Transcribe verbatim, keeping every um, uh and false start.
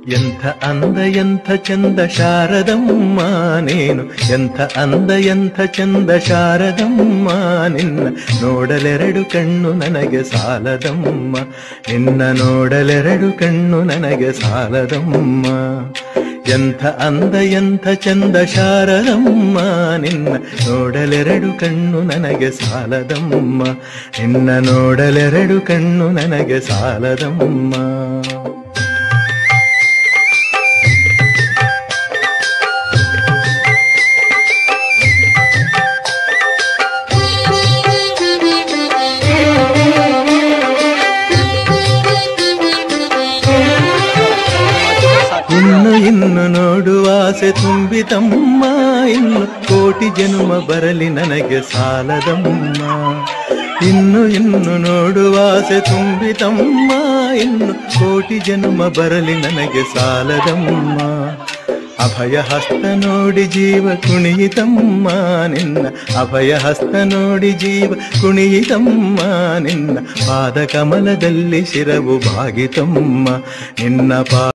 ಎಂಥ ಅಂದ ಎಂಥ ಚಂದ ಶಾರದಮ್ಮ ನೀನು, ಎಂಥ ಅಂದ ಎಂಥ ಚಂದ ಶಾರದಮ್ಮ ನಿನ್ನ ನೋಡಲೆರಡು ಕಣ್ಣು ನನಗೆ ಸಾಲದಮ್ಮ, ನಿನ್ನ ನೋಡಲೆರಡು ಕಣ್ಣು ನನಗೆ ಸಾಲದಮ್ಮ. ಎಂಥ ಅಂದ ಎಂಥ ಚಂದ ಶಾರದಮ್ಮ ನಿನ್ನ ನೋಡಲೆರಡು ಕಣ್ಣು ನನಗೆ ಸಾಲದಮ್ಮ, ನಿನ್ನ ನೋಡಲೆರಡು ಕಣ್ಣು ನನಗೆ ಸಾಲದಮ್ಮ. ಇನ್ನು ಇನ್ನು ನೋಡುವ ಆಸೆ ತುಂಬಿತಮ್ಮ, ಇನ್ನು ಕೋಟಿ ಜನ್ಮ ಬರಲಿ ನನಗೆ ಸಾಲದಮ್ಮ. ಇನ್ನು ಇನ್ನು ನೋಡುವ ಆಸೆ ತುಂಬಿತಮ್ಮ, ಇನ್ನು ಕೋಟಿ ಜನ್ಮ ಬರಲಿ ನನಗೆ ಸಾಲದಮ್ಮ. ಅಭಯ ಹಸ್ತ ನೋಡಿ ಜೀವ ಕುಣಿಯಿತಮ್ಮ ನಿನ್ನ, ಅಭಯ ಹಸ್ತ ನೋಡಿ ಜೀವ ಕುಣಿಯಿತಮ್ಮ ನಿನ್ನ ಪಾದ ಕಮಲದಲ್ಲಿ ಶಿರವು ಬಾಗಿತಮ್ಮ, ನಿನ್ನ ಪಾ